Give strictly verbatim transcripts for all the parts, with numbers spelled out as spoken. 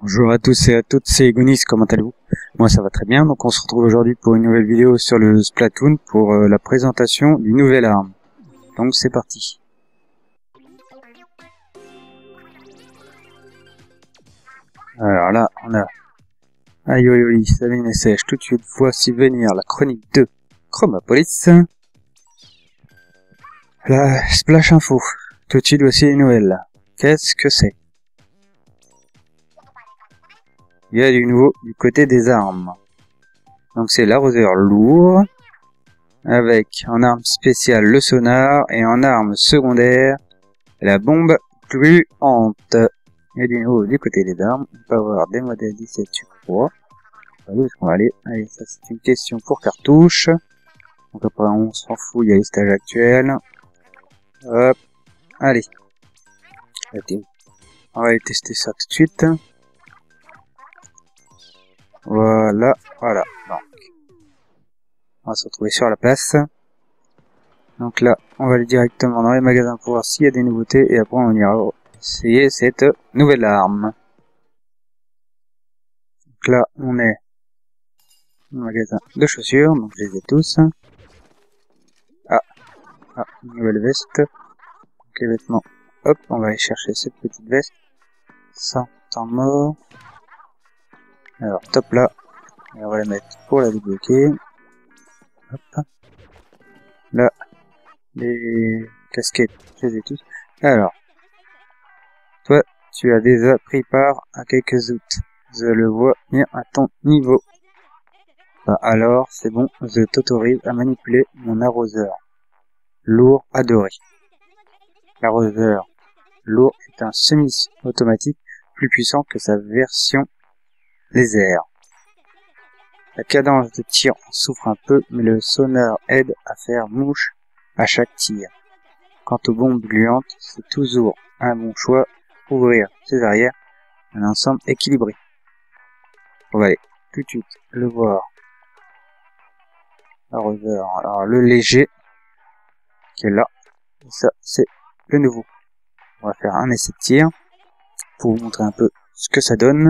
Bonjour à tous et à toutes, c'est Egonis, comment allez-vous? Moi ça va très bien, donc on se retrouve aujourd'hui pour une nouvelle vidéo sur le Splatoon pour euh, la présentation d'une nouvelle arme. Donc c'est parti. Alors là, on a... Aïe aïe aïe, ça vient sèche. Tout de suite, voici venir la chronique de Chromapolis. La Splash Info. Tout de suite, voici les nouvelles. Qu'est-ce que c'est? Il y a du nouveau du côté des armes. Donc c'est l'arroseur lourd, avec en arme spéciale le sonar, et en arme secondaire, la bombe gluante. Il y a du nouveau du côté des armes. On peut avoir des modèles dix-sept, je crois. Où est-ce qu'on va aller? Allez, ça c'est une question pour cartouche. Donc après on s'en fout, il y a les stages actuels. Hop, allez. On va aller tester ça tout de suite. Voilà, voilà. Donc, on va se retrouver sur la place. Donc là, on va aller directement dans les magasins pour voir s'il y a des nouveautés. Et après, on ira essayer cette nouvelle arme. Donc là, on est au magasin de chaussures. Donc je les ai tous. Ah, ah, une nouvelle veste. Donc les vêtements. Hop, on va aller chercher cette petite veste. Sans temps mort. Alors, top là. Et on va la mettre pour la débloquer. Hop. Là, les casquettes, je les ai tous. Alors, toi, tu as déjà pris part à quelques outs. Je le vois bien à ton niveau. Bah alors, c'est bon, je t'autorise à manipuler mon arroseur. Lourd adoré. L'arroseur lourd est un semi-automatique plus puissant que sa version laser. La cadence de tir en souffre un peu, mais le sonar aide à faire mouche à chaque tir. Quant aux bombes gluantes, c'est toujours un bon choix pour ouvrir ses arrières, un ensemble équilibré. On va aller tout de suite le voir. Arroseur, alors le léger, qui est là, et ça c'est le nouveau. On va faire un essai de tir, pour vous montrer un peu ce que ça donne.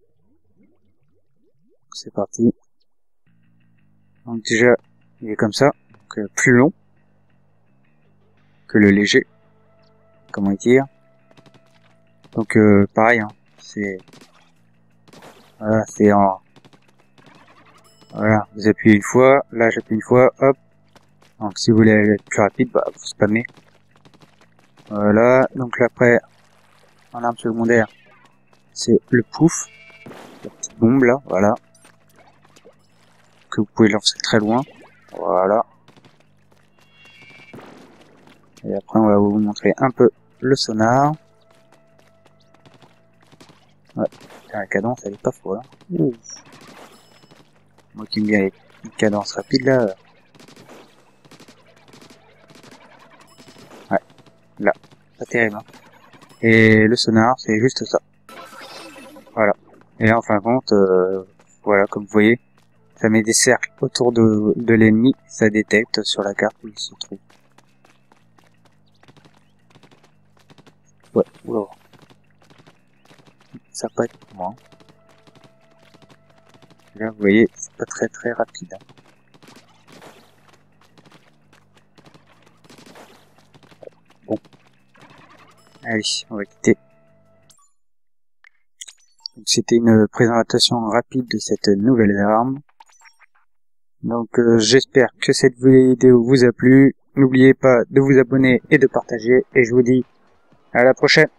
C'est parti. Donc déjà, il est comme ça, donc euh, plus long que le léger. Comment il tire. Donc euh, pareil, hein, c'est voilà, c'est en voilà, vous appuyez une fois, là j'appuie une fois, hop. Donc si vous voulez être plus rapide, bah vous spammez. Voilà, donc là après, en arme secondaire, c'est le pouf, la petite bombe là, voilà. Que vous pouvez lancer très loin. Voilà. Et après on va vous montrer un peu le sonar. Ouais, la cadence elle est pas folle. Hein. Moi qui aime bien les cadences rapides là. Ouais, là, pas terrible. Hein. Et le sonar c'est juste ça. Voilà. Et là en fin de compte, euh, voilà comme vous voyez. Ça met des cercles autour de, de l'ennemi, ça détecte sur la carte où il se trouve. Ouais, oula. Ça va pas être pour moi. Là, vous voyez, c'est pas très très rapide. Hein. Bon. Allez, on va quitter. C'était une présentation rapide de cette nouvelle arme. Donc euh, j'espère que cette vidéo vous a plu. N'oubliez pas de vous abonner et de partager. Et je vous dis à la prochaine.